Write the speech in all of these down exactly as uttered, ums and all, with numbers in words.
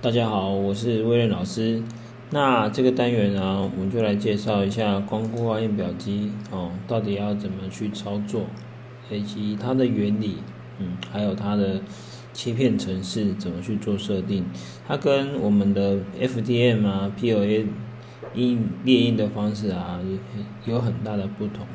大家好，我是威廉老师。那这个单元呢，我们就来介绍一下光固化验表机哦，到底要怎么去操作，以及它的原理，嗯，还有它的切片程式怎么去做设定。它跟我们的 F D M 啊、P L A 印列印的方式啊，有很大的不同。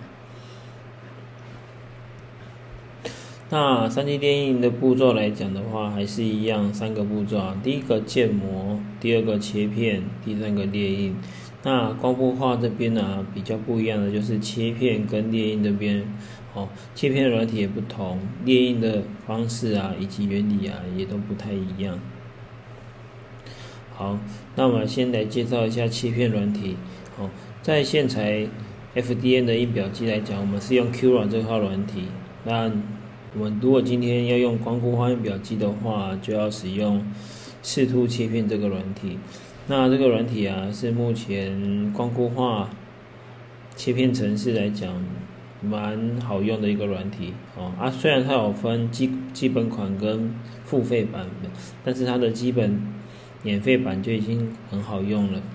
那 三 D 列印的步骤来讲的话，还是一样三个步骤啊。第一个建模，第二个切片，第三个列印。那光固化这边呢、啊，比较不一样的就是切片跟列印这边，哦，切片软体也不同，列印的方式啊以及原理啊也都不太一样。好，那我们先来介绍一下切片软体。哦，在线材 F D M 的印表机来讲，我们是用 Q 软这套软体。那我们如果今天要用光固化验表机的话，就要使用视凸切片这个软体。那这个软体啊，是目前光固化切片程式来讲蛮好用的一个软体哦。啊，虽然它有分基基本款跟付费版本，但是它的基本免费版就已经很好用了。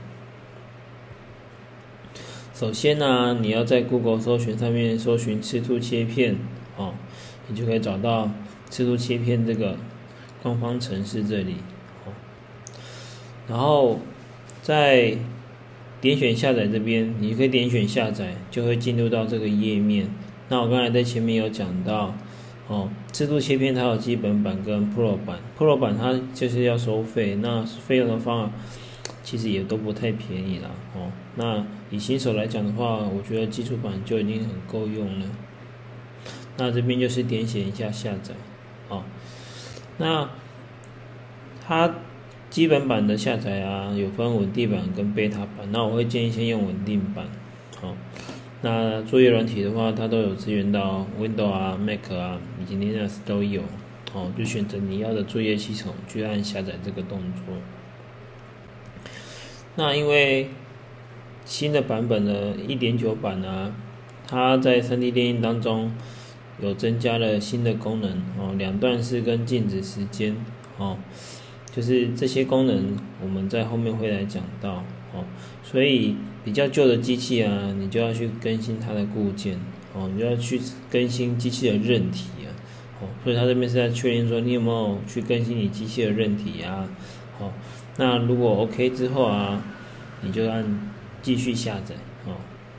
首先呢、啊，你要在 Google 搜寻上面搜寻视凸切片哦。你就可以找到视凸切片这个官方程式这里，然后在点选下载这边，你可以点选下载，就会进入到这个页面。那我刚才在前面有讲到，哦，视凸切片它有基本版跟 Pro 版 ，Pro 版它就是要收费，那费用的话其实也都不太便宜啦，哦，那以新手来讲的话，我觉得基础版就已经很够用了。那这边就是点选一下下载，哦，那它基本版的下载啊，有分稳定版跟贝塔版，那我会建议先用稳定版，哦，那作业软体的话，它都有支援到 Windows 啊、Mac 啊以及 Linux 都有，哦，就选择你要的作业系统去按下载这个动作。那因为新的版本的 一点九 版啊，它在 三 D 列印当中有增加了新的功能哦，两段式跟静止时间哦，就是这些功能我们在后面会来讲到哦，所以比较旧的机器啊，你就要去更新它的固件哦，你就要去更新机器的韧体啊，哦，所以它这边是在确认说你有没有去更新你机器的韧体啊，哦，那如果 OK 之后啊，你就按继续下载哦，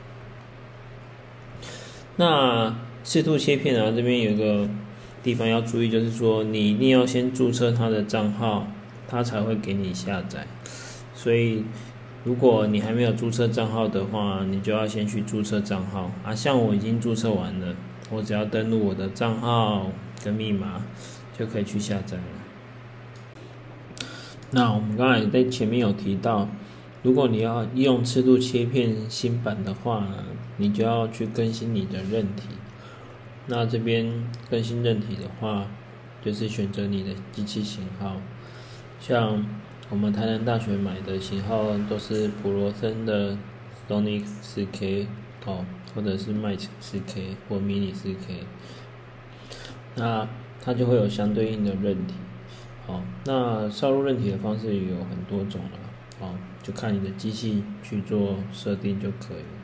那视凸切片啊，这边有一个地方要注意，就是说你一定要先注册他的账号，他才会给你下载。所以如果你还没有注册账号的话，你就要先去注册账号啊。像我已经注册完了，我只要登录我的账号跟密码，就可以去下载了。那我们刚才在前面有提到，如果你要用视凸切片新版的话，你就要去更新你的韧体。那这边更新韧体的话，就是选择你的机器型号，像我们台南大学买的型号都是普罗森的 Sonic 四 K 哦，或者是 Might 四 K 或 Mini 四 K， 那它就会有相对应的韧体。哦，那烧入韧体的方式有很多种了，哦，就看你的机器去做设定就可以了。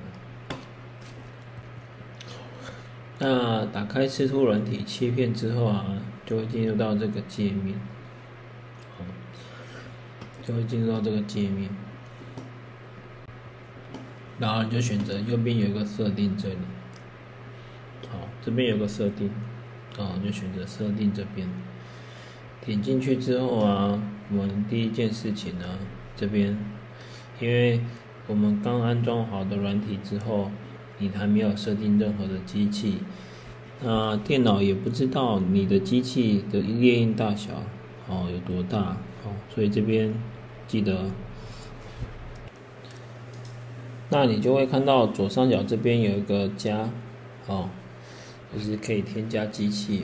那打开视凸软体切片之后啊，就会进入到这个界面，好，就会进入到这个界面，然后你就选择右边有一个设定这里，好，这边有个设定，哦，就选择设定这边，点进去之后啊，我们第一件事情呢，这边，因为我们刚安装好的软体之后，你还没有设定任何的机器，那电脑也不知道你的机器的列印大小哦有多大哦，所以这边记得，那你就会看到左上角这边有一个加哦，就是可以添加机器。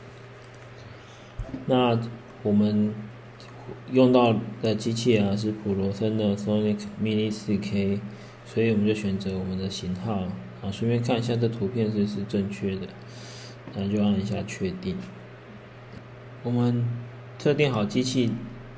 那我们用到的机器啊是普罗森的 Sonic Mini 四 K， 所以我们就选择我们的型号啊，顺便看一下这图片是不是正确的，然后就按一下确定。我们设定好机器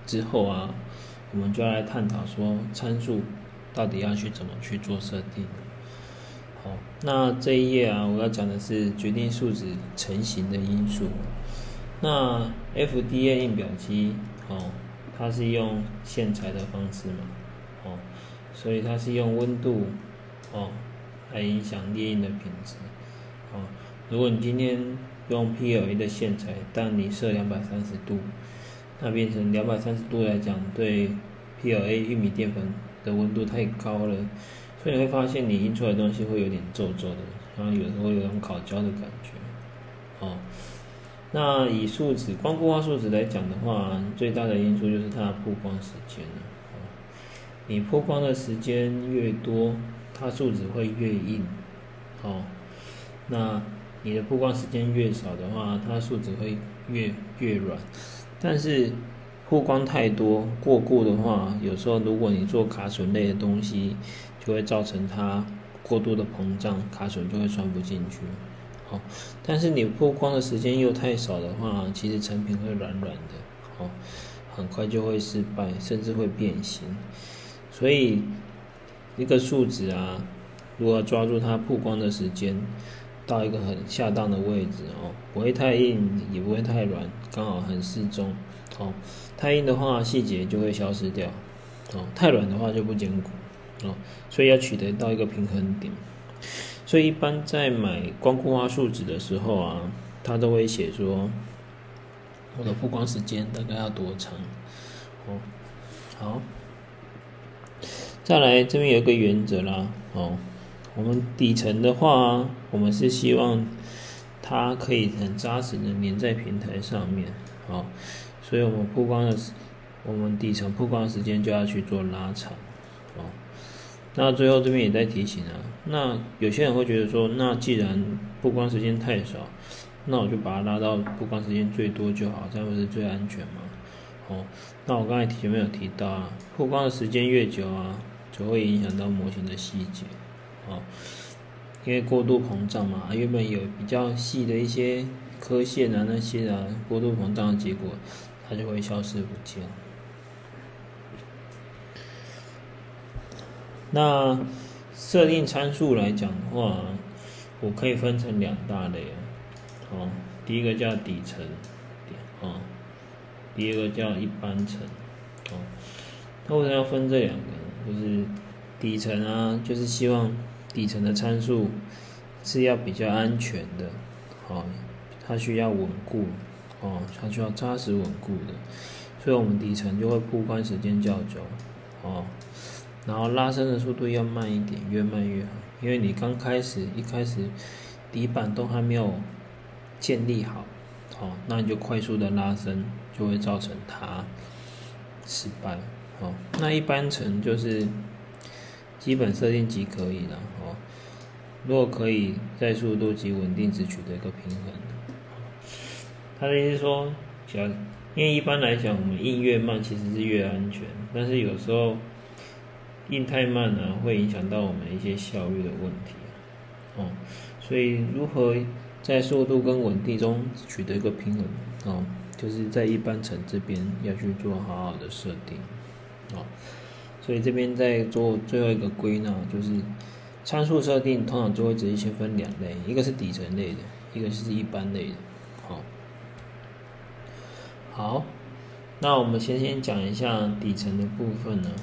之后啊，我们就要来探讨说参数到底要去怎么去做设定。好，那这一页啊，我要讲的是决定数值成型的因素。那 F D A 印表机，哦，它是用线材的方式嘛，哦，所以它是用温度，哦，来影响列印的品质。哦，如果你今天用 P L A 的线材，但你设两百三十度，那变成两百三十度来讲，对 P L A 玉米淀粉的温度太高了，所以你会发现你印出来的东西会有点皱皱的，然后有时候有种烤焦的感觉。哦，那以树脂光固化树脂来讲的话，最大的因素就是它的曝光时间了。哦，你曝光的时间越多，它树脂会越硬。哦，那你的曝光时间越少的话，它树脂会越越软。但是曝光太多过固的话，有时候如果你做卡榫类的东西，就会造成它过度的膨胀，卡榫就会穿不进去。好，但是你曝光的时间又太少的话，其实成品会软软的，好，很快就会失败，甚至会变形。所以一个树脂啊，如果抓住它曝光的时间，到一个很恰当的位置哦，不会太硬，也不会太软，刚好很适中。哦，太硬的话细节就会消失掉，哦，太软的话就不坚固，哦，所以要取得到一个平衡点。所以一般在买光固化树脂的时候啊，它都会写说我的曝光时间大概要多长。哦，好，再来这边有一个原则啦，哦，我们底层的话，我们是希望它可以很扎实的粘在平台上面，哦，所以我们曝光的，我们底层曝光的时间就要去做拉长，哦。那最后这边也在提醒啊，那有些人会觉得说，那既然曝光时间太少，那我就把它拉到曝光时间最多就好，这样不是最安全吗？哦，那我刚才前面有提到啊，曝光的时间越久啊，就会影响到模型的细节，哦，因为过度膨胀嘛，原本有比较细的一些刻线啊那些啊，过度膨胀的结果，它就会消失不见。那设定参数来讲的话，我可以分成两大类啊，哦，第一个叫底层，哦，第二个叫一般层，哦，那为什么要分这两个呢？就是底层啊，就是希望底层的参数是要比较安全的，哦，它需要稳固，哦，它需要扎实稳固的，所以我们底层就会曝光时间较久，哦。然后拉伸的速度要慢一点，越慢越好，因为你刚开始一开始底板都还没有建立好，哦，那你就快速的拉伸，就会造成它失败，哦，那一般层就是基本设定即可以了，哦，如果可以在速度及稳定值取得一个平衡，他的意思是说，因为一般来讲，我们印越慢其实是越安全，但是有时候印太慢呢，会影响到我们一些效率的问题，哦，所以如何在速度跟稳定中取得一个平衡，哦，就是在一般层这边要去做好好的设定，哦，所以这边在做最后一个归纳，就是参数设定通常就会直接先分两类，一个是底层类的，一个是一般类的，好，好，那我们先先讲一下底层的部分呢。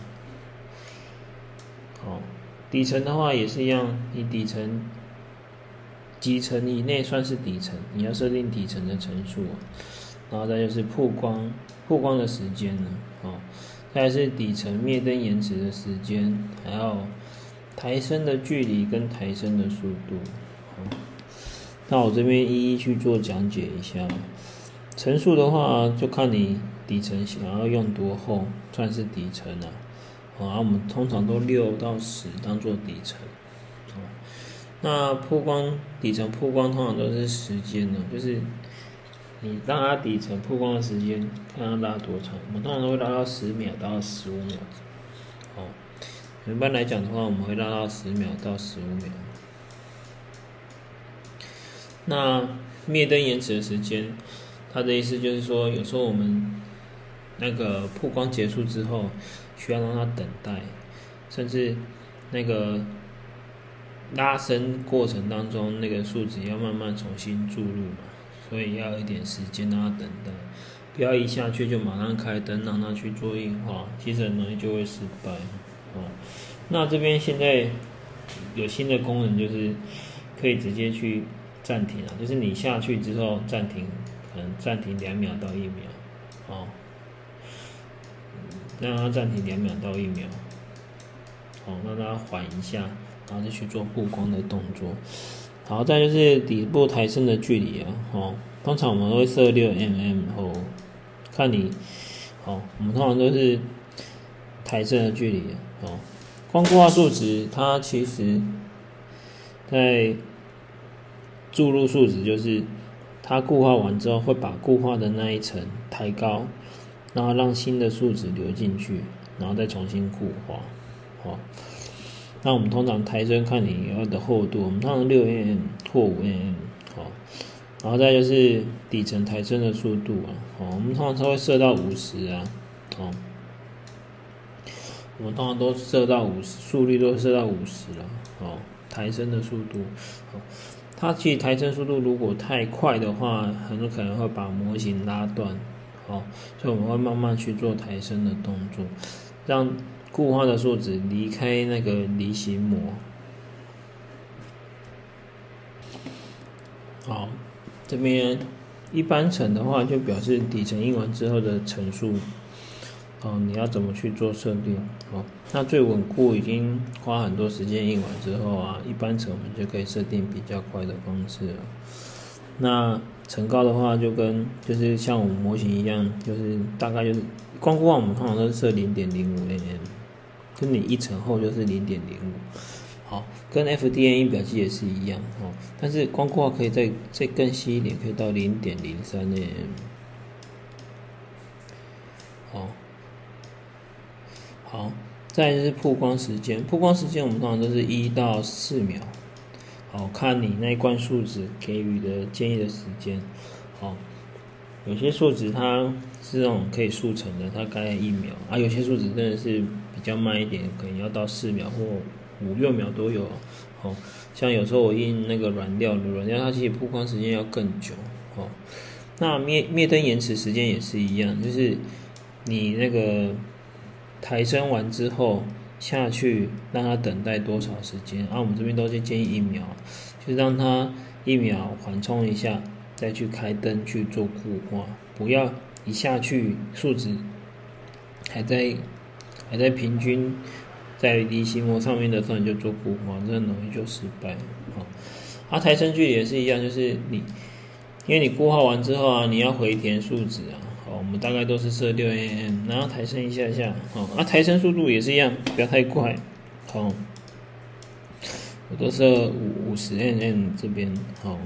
哦，底层的话也是一样，你底层几层以内算是底层，你要设定底层的层数，然后再就是曝光曝光的时间呢，哦，再来是底层灭灯延迟的时间，还有抬升的距离跟抬升的速度，哦，那我这边一一去做讲解一下。层数的话，就看你底层想要用多厚，算是底层啊。啊，我们通常都六到十当做底层，哦，那曝光底层曝光通常都是时间呢，就是你让它底层曝光的时间，看它拉多长，我们通常都会拉到十秒到十五秒，哦，一般来讲的话，我们会拉到十秒到十五秒。那灭灯延迟的时间，它的意思就是说，有时候我们那个曝光结束之后，需要让它等待，甚至那个拉伸过程当中，那个树脂要慢慢重新注入嘛，所以要有一点时间让它等待，不要一下去就马上开灯让它去做硬化，其实很容易就会失败哦。那这边现在有新的功能，就是可以直接去暂停啊，就是你下去之后暂停，可能暂停两秒到一秒，哦，让它暂停两秒到一秒，哦，让它缓一下，然后就去做曝光的动作。好，再就是底部抬升的距离啊，哦，通常我们会设六 M M 哦，看你，哦，我们通常都是抬升的距离哦。光固化树脂它其实在注入树脂，就是它固化完之后会把固化的那一层抬高，然后让新的树脂流进去，然后再重新固化，哦。那我们通常抬升看你要的厚度，我们通常六 M M 或五 M M， 好，然后再就是底层抬升的速度啊，哦，我们通常都会设到五十啊，哦，我们通常都设到五十，速率都设到五十了，哦，抬升的速度，哦，它其实抬升速度如果太快的话，很有可能会把模型拉断，哦，所以我们会慢慢去做抬升的动作，让固化的树脂离开那个离心膜。好，这边一般层的话，就表示底层印完之后的层数，哦，你要怎么去做设定？哦，那最稳固已经花很多时间印完之后啊，一般层我们就可以设定比较快的方式了。那层高的话，就跟就是像我们模型一样，就是大概就是光固化我们通常都是设 零点零五 M M。跟你一层厚就是 零点零五， 好，跟 F D N 印表机也是一样哦，但是光固化可以再再更细一点，可以到 零点零三 M M， 好，好，再来就是曝光时间，曝光时间我们通常都是一到四秒，好，看你那一罐树脂给予的建议的时间，好，有些树脂它是那种可以速成的，它大概一秒啊，有些树脂真的是比较慢一点，可能要到四秒或五六秒都有。哦，像有时候我印那个软料，软料它其实曝光时间要更久。哦，那灭灭灯延迟时间也是一样，就是你那个抬升完之后下去，让它等待多少时间？啊，我们这边都是建议一秒，就让它一秒缓冲一下，再去开灯去做固化，不要一下去树脂还在还在平均在离心膜上面的时候你就做固化，这很容易就失败。好，啊，抬升距离也是一样，就是你因为你固化完之后啊，你要回填树脂啊，好，我们大概都是设 六 M M， 然后抬升一下下，好，啊，抬升速度也是一样，不要太快，好，我都设五十 M M 这边，好。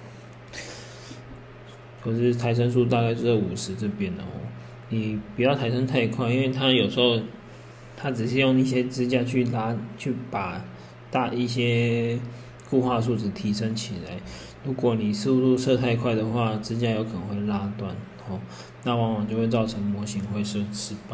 可是抬升数大概就在五十这边的哦，你不要抬升太快，因为它有时候它只是用一些支架去拉，去把大一些固化树脂提升起来。如果你速度设太快的话，支架有可能会拉断哦，那往往就会造成模型会是失败。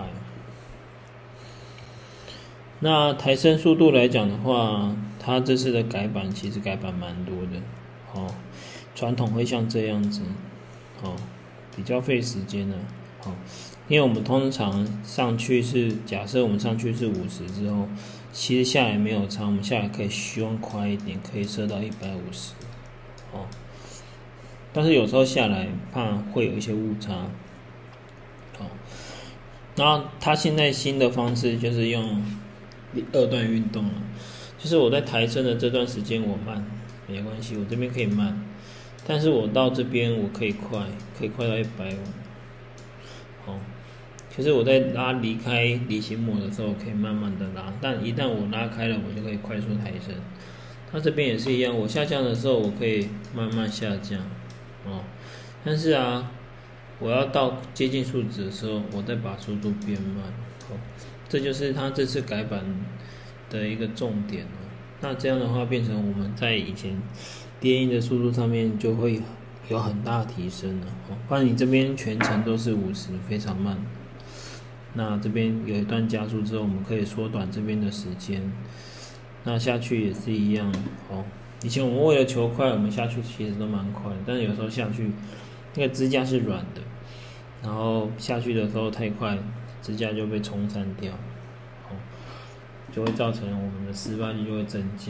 那抬升速度来讲的话，它这次的改版其实改版蛮多的哦，传统会像这样子。哦，比较费时间的，哦，因为我们通常上去是假设我们上去是五十之后，其实下来没有差，我们下来可以希望快一点，可以设到一百五十，哦，但是有时候下来怕会有一些误差，哦，然后它现在新的方式就是用二段运动了，就是我在抬升的这段时间我慢没关系，我这边可以慢。但是我到这边我可以快，可以快到一百五，好，其实我在拉离开离心膜的时候，可以慢慢的拉，但一旦我拉开了，我就可以快速抬升。它这边也是一样，我下降的时候，我可以慢慢下降，哦，但是啊，我要到接近树脂的时候，我再把速度变慢，哦，这就是它这次改版的一个重点哦。那这样的话，变成我们在以前跌印的速度上面就会有很大的提升了，不然你这边全程都是五十，非常慢。 那这边有一段加速之后，我们可以缩短这边的时间。那下去也是一样哦。以前我们为了求快，我们下去其实都蛮快的，但是有时候下去那个支架是软的，然后下去的时候太快，支架就被冲散掉，哦，就会造成我们的失败率就会增加。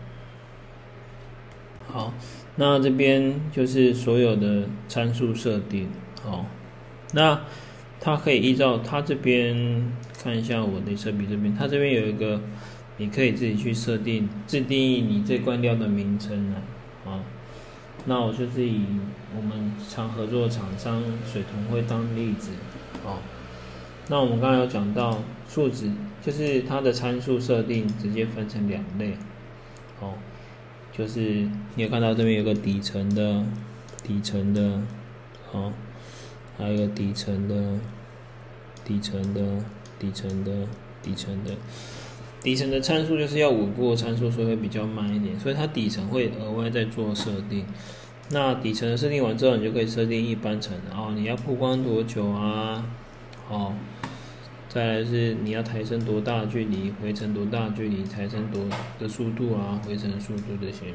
好，那这边就是所有的参数设定，好，那它可以依照它这边看一下我的测笔这边，它这边有一个，你可以自己去设定，自定义你这罐料的名称啊，啊，那我就是以我们常合作的厂商水豚会当例子，哦，那我们刚才有讲到数值，就是它的参数设定直接分成两类，哦。就是你有看到这边有个底层的，底层的，哦，还有一个底层的，底层的，底层的，底层的，底层的参数就是要稳固的参数，所以会比较慢一点，所以它底层会额外再做设定。那底层的设定完之后，你就可以设定一般层，哦，你要曝光多久啊？哦。再来是你要抬升多大的距离，回程多大的距离，抬升多的速度啊，回程的速度这些。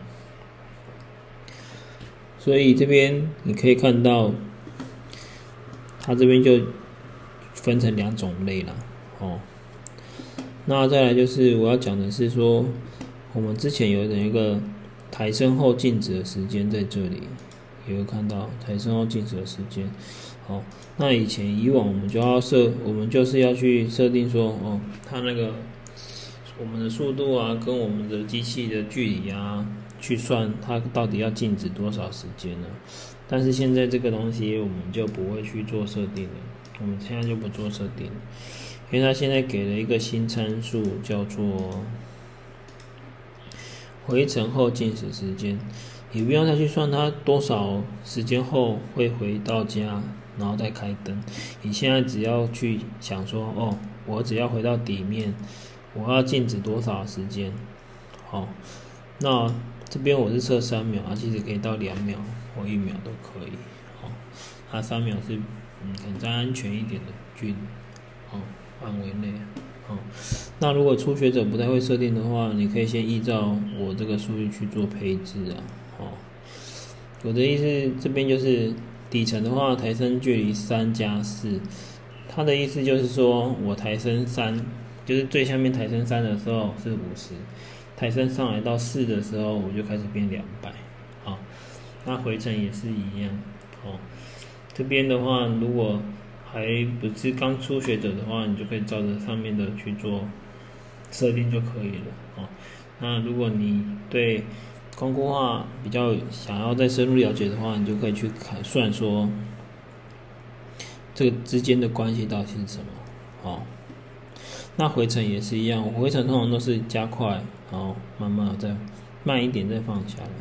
所以这边你可以看到，它这边就分成两种类了，哦。那再来就是我要讲的是说，我们之前有一个抬升后静止的时间在这里，也会看到抬升后静止的时间。好，那以前以往我们就要设，我们就是要去设定说，哦，它那个我们的速度啊，跟我们的机器的距离啊，去算它到底要静止多少时间呢？但是现在这个东西我们就不会去做设定了，我们现在就不做设定了，因为它现在给了一个新参数，叫做回程后静止时间，你不用再去算它多少时间后会回到家。然后再开灯，你现在只要去想说，哦，我只要回到底面，我要静止多少时间？好，哦，那这边我是设三秒，啊，其实可以到两秒或一秒都可以。好，哦，它三秒是嗯很再安全一点的距离，哦，范围内。哦，那如果初学者不太会设定的话，你可以先依照我这个数据去做配置啊。哦，我的意思这边就是。底层的话，抬升距离三加四，它的意思就是说我抬升三，就是最下面抬升三的时候是五十，抬升上来到四的时候，我就开始变两百，好，那回程也是一样，哦，这边的话，如果还不是刚初学者的话，你就可以照着上面的去做设定就可以了，哦，那如果你对光固化比较想要再深入了解的话，你就可以去看算说这个之间的关系到底是什么。哦，那回程也是一样，回程通常都是加快，然后慢慢再慢一点再放下来。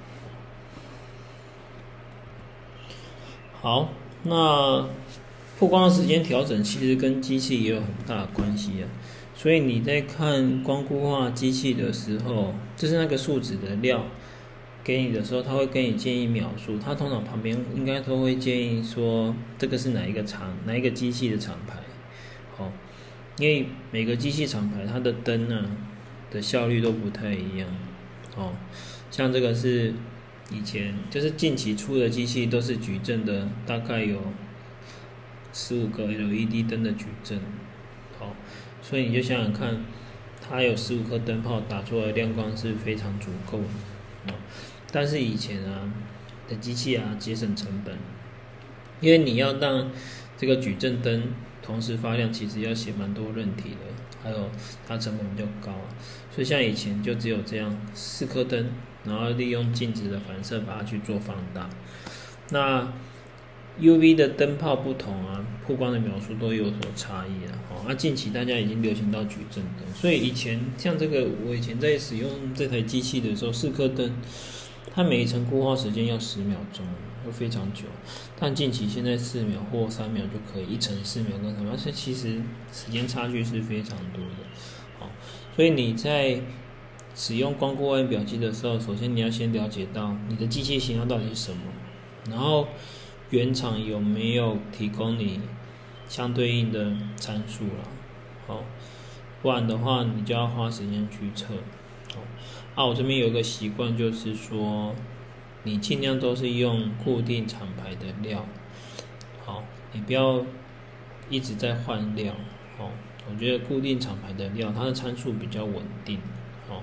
好，那曝光的时间调整其实跟机器也有很大的关系啊。所以你在看光固化机器的时候，就是那个树脂的料给你的时候，他会跟你建议秒数，他通常旁边应该都会建议说这个是哪一个厂哪一个机器的厂牌，哦，因为每个机器厂牌它的灯啊的效率都不太一样，哦，像这个是以前就是近期出的机器都是矩阵的，大概有十五个 L E D 灯的矩阵，好，所以你就想想看，它有十五颗灯泡打出来的亮光是非常足够的，哦，但是以前啊的机器啊节省成本，因为你要让这个矩阵灯同时发亮，其实要写蛮多韧体的，还有它成本比较高啊，所以像以前就只有这样四颗灯，然后利用镜子的反射把它去做放大。那 U V 的灯泡不同啊，曝光的秒数都有所差异啊。哦，那近期大家已经流行到矩阵灯，所以以前像这个，我以前在使用这台机器的时候，四颗灯，它每一层固化时间要十秒钟，会非常久。但近期现在四秒或三秒就可以，一层四秒跟三秒，而且其实时间差距是非常多的。好，所以你在使用光固化表机的时候，首先你要先了解到你的机器型号到底是什么，然后原厂有没有提供你相对应的参数啦，好，不然的话你就要花时间去测。好，啊，我这边有一个习惯，就是说，你尽量都是用固定厂牌的料，好，你不要一直在换料，好，我觉得固定厂牌的料，它的参数比较稳定，好，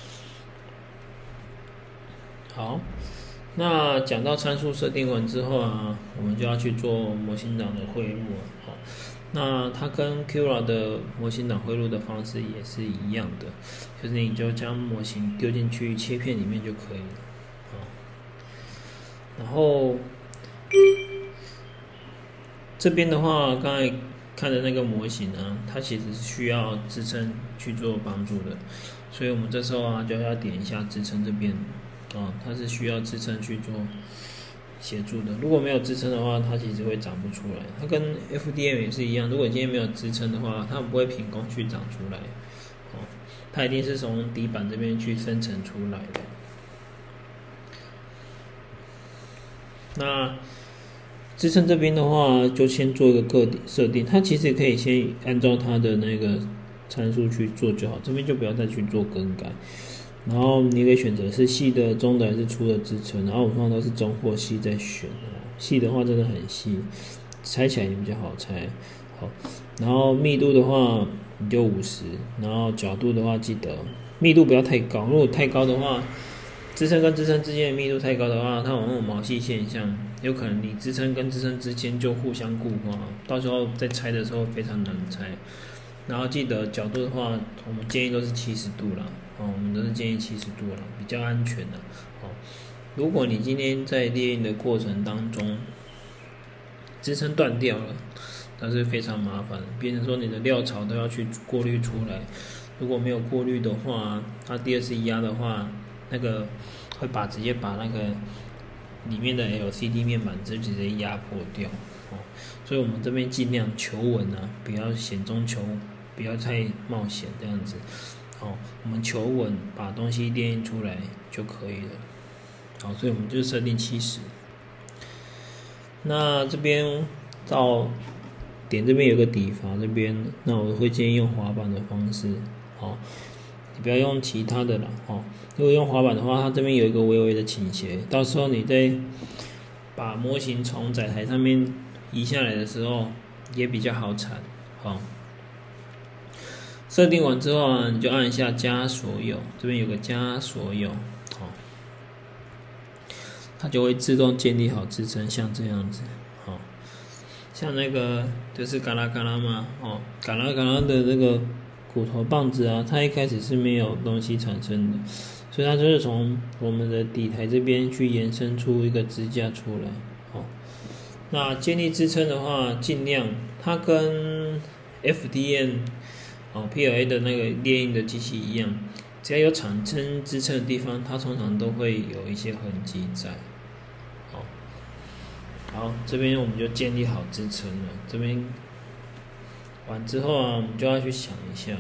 好。那讲到参数设定完之后啊，我们就要去做模型档的汇入啊。好，那它跟 Cura 的模型档汇入的方式也是一样的，就是你就将模型丢进去切片里面就可以了。好，然后这边的话，刚才看的那个模型啊，它其实是需要支撑去做帮助的，所以我们这时候啊就要点一下支撑这边。哦，它是需要支撑去做协助的。如果没有支撑的话，它其实会长不出来。它跟 F D M 也是一样，如果今天没有支撑的话，它不会凭空去长出来。哦，它一定是从底板这边去生成出来的。那支撑这边的话，就先做一个个体设定。它其实可以先按照它的那个参数去做就好，这边就不要再去做更改。然后你可以选择是细的、中的还是粗的支撑，然后我通常都是中或细在选，细的话真的很细，拆起来也比较好拆。好，然后密度的话你就五十，然后角度的话记得密度不要太高，如果太高的话，支撑跟支撑之间的密度太高的话，它有那种毛细现象，有可能你支撑跟支撑之间就互相固化，到时候在拆的时候非常难拆。然后记得角度的话，我们建议都是七十度啦，哦，我们都是建议七十度啦，比较安全的。哦，如果你今天在列印的过程当中，支撑断掉了，那是非常麻烦，变成说你的料槽都要去过滤出来。如果没有过滤的话，它第二次压的话，那个会把直接把那个里面的 L C D 面板直接压迫掉。哦，所以我们这边尽量求稳啊，不要险中求。不要太冒险这样子，好，我们求稳，把东西列印出来就可以了。好，所以我们就设定七十。那这边到点这边有个底阀这边，那我会建议用滑板的方式，好，你不要用其他的啦，好，如果用滑板的话，它这边有一个微微的倾斜，到时候你在把模型从载台上面移下来的时候，也比较好铲，好。设定完之后啊，你就按一下加所有，这边有个加所有，好，它就会自动建立好支撑，像这样子，好，像那个就是嘎啦嘎啦嘛，哦，嘎啦嘎啦的那个骨头棒子啊，它一开始是没有东西产生的，所以它就是从我们的底台这边去延伸出一个支架出来，好，那建立支撑的话，尽量它跟 F D M。哦 ，P L A 的那个列印的机器一样，只要有产生支撑的地方，它通常都会有一些痕迹在。好，好，这边我们就建立好支撑了。这边完之后啊，我们就要去想一下，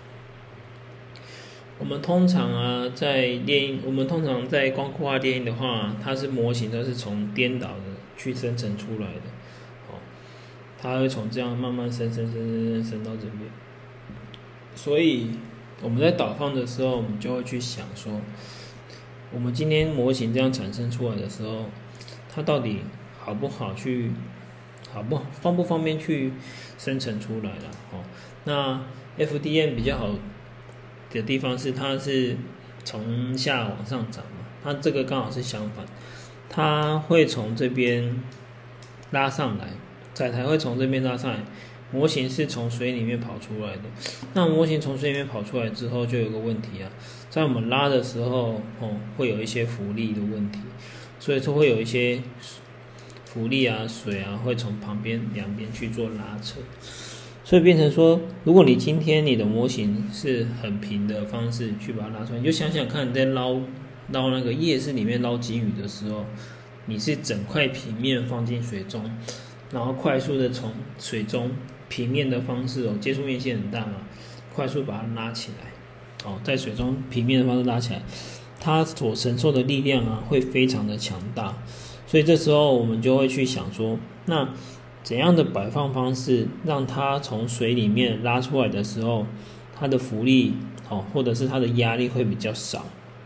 我们通常啊在列印，我们通常在光刻画列印的话，它是模型都是从颠倒的去生成出来的。好，它会从这样慢慢升升升升升升到这边。所以我们在导放的时候，我们就会去想说，我们今天模型这样产生出来的时候，它到底好不好去，好不方不方便去生成出来了？哦，那 F D M 比较好的地方是，它是从下往上涨嘛，它这个刚好是相反，它会从这边拉上来，载台会从这边拉上来。模型是从水里面跑出来的，那模型从水里面跑出来之后，就有个问题啊，在我们拉的时候，哦，会有一些浮力的问题，所以说会有一些浮力啊、水啊，会从旁边两边去做拉扯，所以变成说，如果你今天你的模型是很平的方式去把它拉出来，你就想想看，你在捞捞那个夜市里面捞金鱼的时候，你是整块平面放进水中，然后快速的从水中平面的方式哦，接触面积很大嘛，快速把它拉起来，哦，在水中平面的方式拉起来，它所承受的力量啊会非常的强大，所以这时候我们就会去想说，那怎样的摆放方式让它从水里面拉出来的时候，它的浮力哦，或者是它的压力会比较少。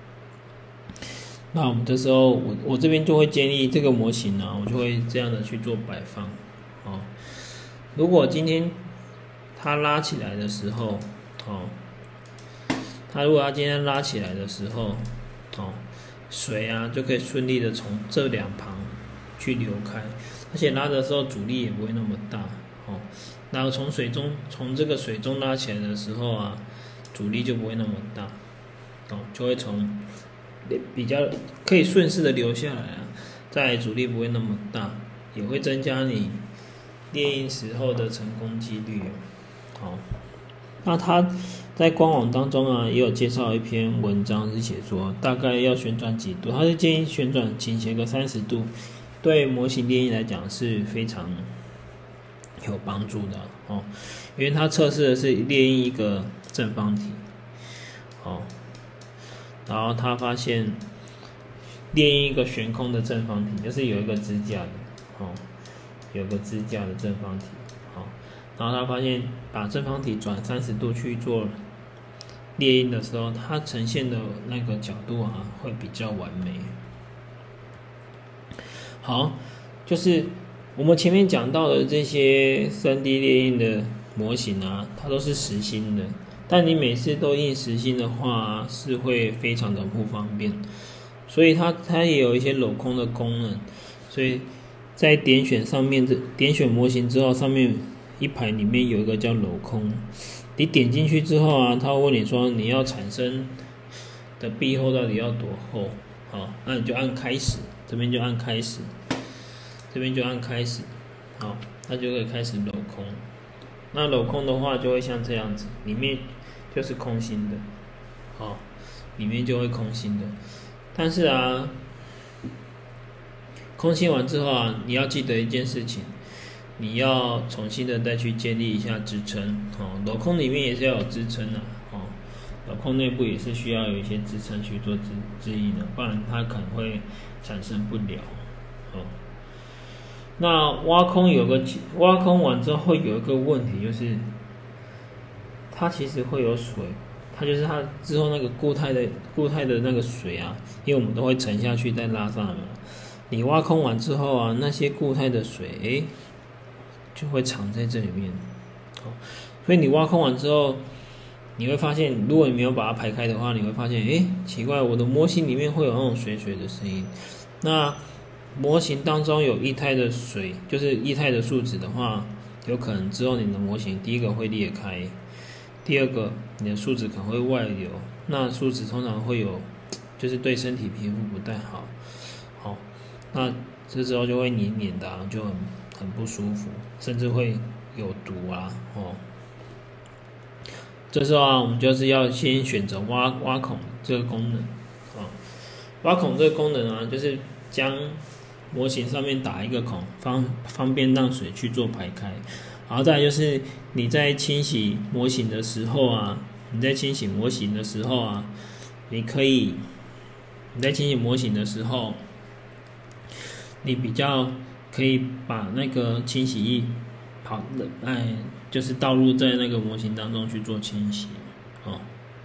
那我们这时候，我我这边就会建议这个模型呢，我就会这样的去做摆放哦。如果今天它拉起来的时候，哦，它如果它今天拉起来的时候，哦，水啊就可以顺利的从这两旁去流开，而且拉的时候阻力也不会那么大哦。然后从水中从这个水中拉起来的时候啊，阻力就不会那么大哦，就会从比较可以顺势的流下来啊，再来阻力不会那么大，也会增加你猎鹰时候的成功几率。好，那他在官网当中啊，也有介绍一篇文章是写说，大概要旋转几度，他是建议旋转倾斜个三十度，对模型猎鹰来讲是非常有帮助的哦，因为它测试的是猎鹰一个正方体，哦。然后他发现猎鹰一个悬空的正方体，就是有一个支架的，哦，有个支架的正方体，好、哦，然后他发现把正方体转三十度去做猎鹰的时候，它呈现的那个角度啊，会比较完美。好，就是我们前面讲到的这些 三 D 猎鹰的模型啊，它都是实心的。但你每次都印实心的话，是会非常的不方便，所以它它也有一些镂空的功能，所以在点选上面的点选模型之后，上面一排里面有一个叫镂空，你点进去之后啊，它会问你说你要产生的壁厚到底要多厚，好，那你就按开始，这边就按开始，这边就按开始，好，它就可以开始镂空。那镂空的话就会像这样子，里面就是空心的，哦，里面就会空心的。但是啊，空心完之后啊，你要记得一件事情，你要重新的再去建立一下支撑，哦，镂空里面也是要有支撑的，哦，镂空内部也是需要有一些支撑去做支支撑的，不然它可能会产生不了，哦。那挖空有个挖空完之后会有一个问题，就是它其实会有水，它就是它之后那个固态的固态的那个水啊，因为我们都会沉下去再拉上来嘛。你挖空完之后啊，那些固态的水，诶，就会藏在这里面。好，所以你挖空完之后，你会发现，如果你没有把它排开的话，你会发现，诶，奇怪，我的模型里面会有那种水水的声音。那模型当中有液态的水，就是液态的树脂的话，有可能之后你的模型第一个会裂开，第二个你的树脂可能会外流，那树脂通常会有，就是对身体皮肤不太好，好，那这时候就会黏黏的、啊，就很很不舒服，甚至会有毒啊，哦。这时候啊，我们就是要先选择挖挖孔这个功能，啊，挖孔这个功能啊，就是将模型上面打一个孔，方方便让水去做排开。然后再来就是你在清洗模型的时候啊，你在清洗模型的时候啊，你可以你在清洗模型的时候，你比较可以把那个清洗液跑哎，就是倒入在那个模型当中去做清洗哦。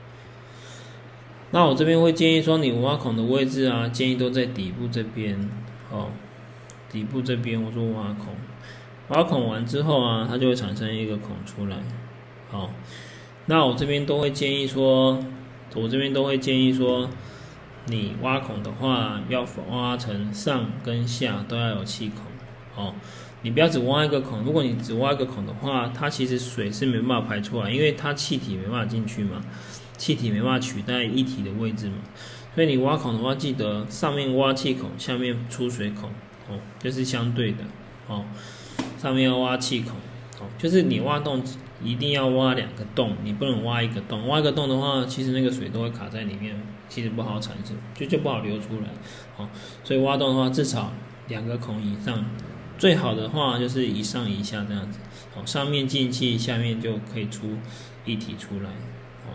那我这边会建议说，你挖孔的位置啊，建议都在底部这边哦。底部这边我做挖孔，挖孔完之后啊，它就会产生一个孔出来。好，那我这边都会建议说，我这边都会建议说，你挖孔的话要挖成上跟下都要有气孔哦。你不要只挖一个孔，如果你只挖一个孔的话，它其实水是没办法排出来，因为它气体没办法进去嘛，气体没办法取代液体的位置嘛。所以你挖孔的话，记得上面挖气孔，下面出水孔。哦，就是相对的哦，上面要挖气孔哦，就是你挖洞一定要挖两个洞，你不能挖一个洞。挖一个洞的话，其实那个水都会卡在里面，其实不好产生，就就不好流出来哦。所以挖洞的话，至少两个孔以上，最好的话就是一上一下这样子哦，上面进气，下面就可以出液体出来哦。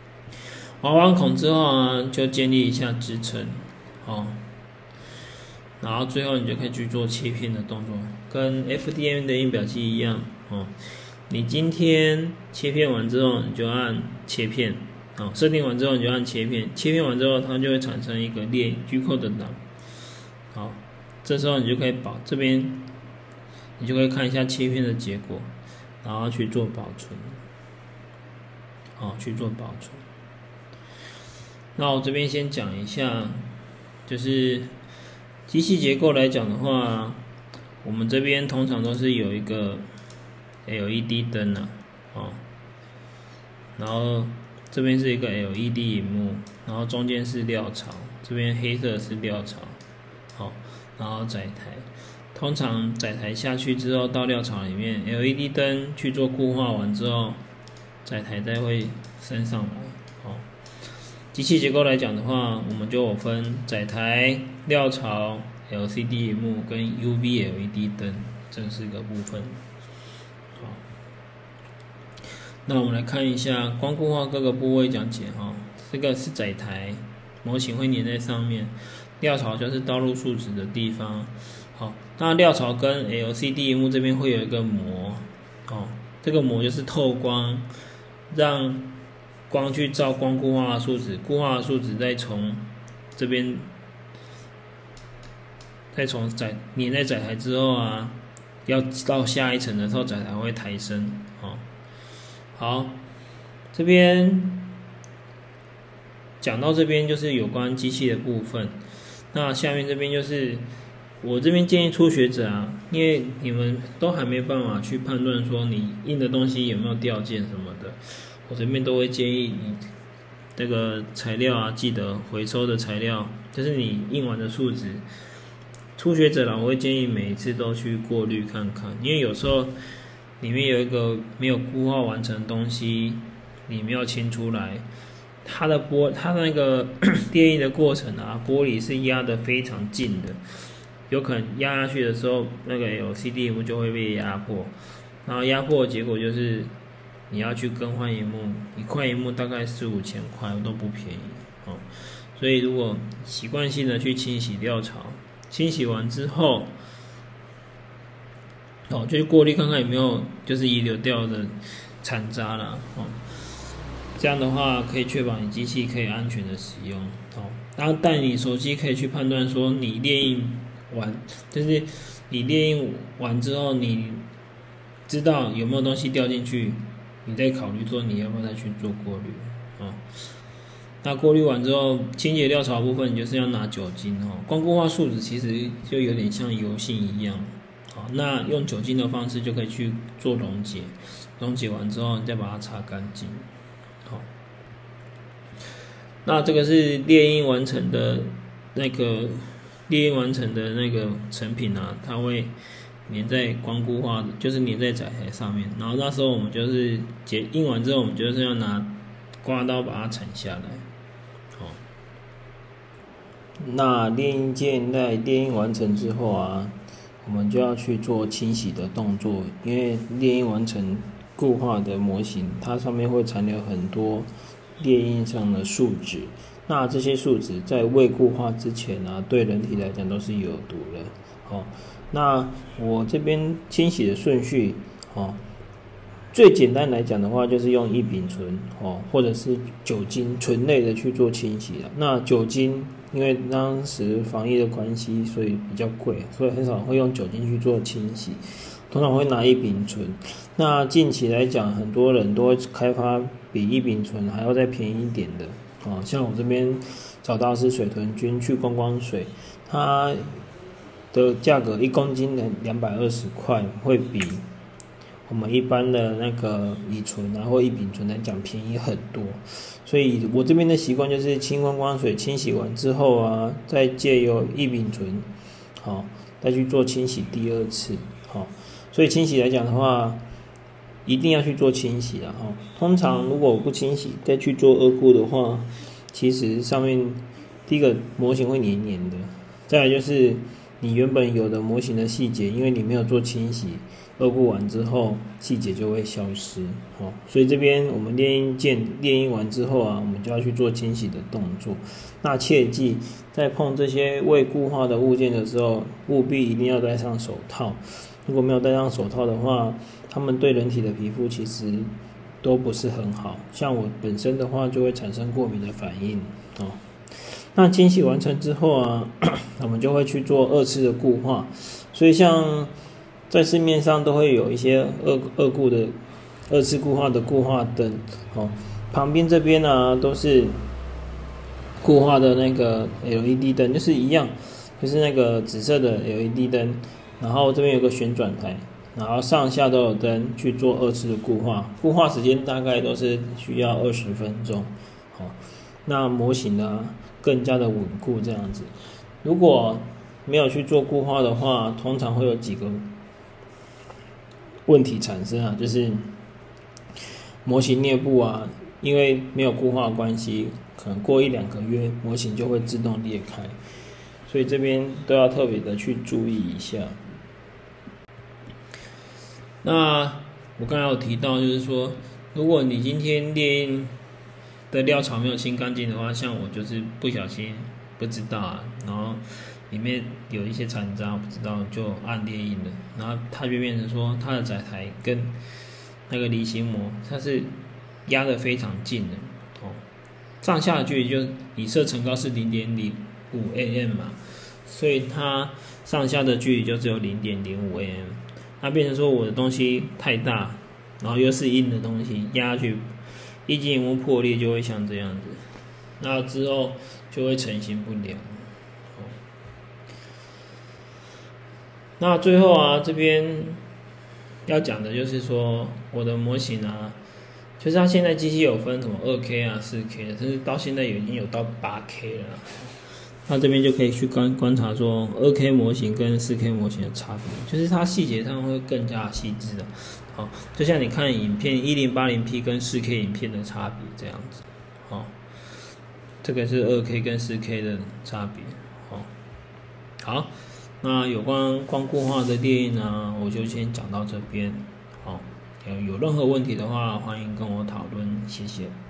挖完孔之后啊，就建立一下支撑哦。 然后最后你就可以去做切片的动作，跟 F D M 的印表机一样哦。你今天切片完之后，你就按切片，哦，设定完之后你就按切片，切片完之后它就会产生一个列 G code 的档，好，这时候你就可以保这边，你就可以看一下切片的结果，然后去做保存，好，去做保存。那我这边先讲一下，就是机器结构来讲的话，我们这边通常都是有一个 L E D 灯啊，哦，然后这边是一个 L E D 萤幕，然后中间是料槽，这边黑色是料槽，好，然后载台，通常载台下去之后到料槽里面 ，L E D 灯去做固化完之后，载台再会升上来，好。机器结构来讲的话，我们就有分载台、料槽、L C D 萤幕跟 U V L E D 灯这四个部分。好，那我们来看一下光固化各个部位讲解哈。这个是载台，模型会粘在上面；料槽就是导入数值的地方。好，那料槽跟 L C D 萤幕这边会有一个膜，哦，这个膜就是透光，让光去照光固化的数值，固化的数值再从这边，再从载粘在载台之后啊，要到下一层的时候，载台会抬升。哦，好，这边讲到这边就是有关机器的部分。那下面这边就是我这边建议初学者啊，因为你们都还没办法去判断说你印的东西有没有掉件什么的。我这边都会建议你这个材料啊，记得回收的材料，就是你印完的数值。初学者啦，我会建议每一次都去过滤看看，因为有时候里面有一个没有固化完成的东西，你没有清出来，它的玻它的那个电印的过程啊，玻璃是压得非常近的，有可能压下去的时候，那个 L C D 萤幕就会被压迫，然后压迫的结果就是你要去更换萤幕，一块萤幕大概四五千块都不便宜哦。所以如果习惯性的去清洗料槽，清洗完之后，哦，就去过滤看看有没有就是遗留掉的残渣啦，哦，这样的话可以确保你机器可以安全的使用哦。然后但你手机可以去判断说你列印完，就是你列印完之后，你知道有没有东西掉进去。你再考虑说你要不要再去做过滤哦。那过滤完之后，清洁料槽部分，你就是要拿酒精哦。光固化树脂其实就有点像油性一样，好，那用酒精的方式就可以去做溶解，溶解完之后你再把它擦干净，好。那这个是列印完成的那个列印完成的那个成品啊，它会粘在光固化的，就是粘在载台上面。然后那时候我们就是结印完之后，我们就是要拿刮刀把它铲下来。好，那列印件在列印完成之后啊，我们就要去做清洗的动作，因为列印完成固化的模型，它上面会残留很多列印上的树脂。那这些树脂在未固化之前啊，对人体来讲都是有毒的。好，那我这边清洗的顺序，哦，最简单来讲的话，就是用异丙醇，哦，或者是酒精醇类的去做清洗了。那酒精因为当时防疫的关系，所以比较贵，所以很少会用酒精去做清洗，通常会拿异丙醇。那近期来讲，很多人都会开发比异丙醇还要再便宜一点的，哦，像我这边找到是水豚菌去光光水，它的价格一公斤的两百二十块，会比我们一般的那个乙醇啊或异丙醇来讲便宜很多。所以我这边的习惯就是清光光水清洗完之后啊，再借由异丙醇，好，再去做清洗第二次，好。所以清洗来讲的话，一定要去做清洗啦，哈。通常如果我不清洗再去做二固的话，其实上面第一个模型会黏黏的，再来就是你原本有的模型的细节，因为你没有做清洗， 二固完之后，细节就会消失。哦，所以这边我们列印件列印完之后啊，我们就要去做清洗的动作。那切记，在碰这些未固化的物件的时候，务必一定要戴上手套。如果没有戴上手套的话，它们对人体的皮肤其实都不是很好。像我本身的话，就会产生过敏的反应。哦，那清洗完成之后啊，我们就会去做二次的固化。所以像在市面上都会有一些二二固的二次固化的固化灯，哦，旁边这边呢、啊、都是固化的那个 L E D 灯，就是一样，就是那个紫色的 L E D 灯，然后这边有个旋转台，然后上下都有灯去做二次的固化，固化时间大概都是需要二十分钟，好，那模型呢更加的稳固这样子。如果没有去做固化的话，通常会有几个问题产生啊，就是模型内部啊，因为没有固化的关系，可能过一两个月模型就会自动裂开，所以这边都要特别的去注意一下。那我刚才有提到，就是说，如果你今天列印的料槽没有清干净的话，像我就是不小心不知道啊，然后里面有一些残渣，我不知道就按列印了，然后它就变成说它的载台跟那个离心膜它是压得非常近的哦，上下的距离就你设层高是 零点零五 A M 嘛，所以它上下的距离就只有 零点零五 A M， 那变成说我的东西太大，然后又是硬的东西压下去，一晶荧幕破裂就会像这样子，那之后就会成型不良。那最后啊，这边要讲的就是说，我的模型啊，就是它现在机器有分什么 二 K 啊、四 K 的，甚至到现在已经有到 八 K 了。那这边就可以去观观察说 二 K 模型跟 四 K 模型的差别，就是它细节上会更加细致的。好，就像你看影片 一零八零 P 跟 四 K 影片的差别这样子。好，这个是 二 K 跟 四 K 的差别。好，好。那有关光固化的列印呢，我就先讲到这边。好，有任何问题的话，欢迎跟我讨论，谢谢。